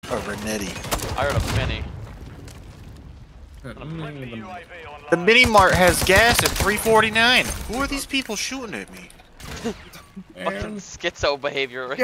A Renetti. I heard a mini. The mini mart has gas at 349. Who are these people shooting at me? Fucking schizo behavior.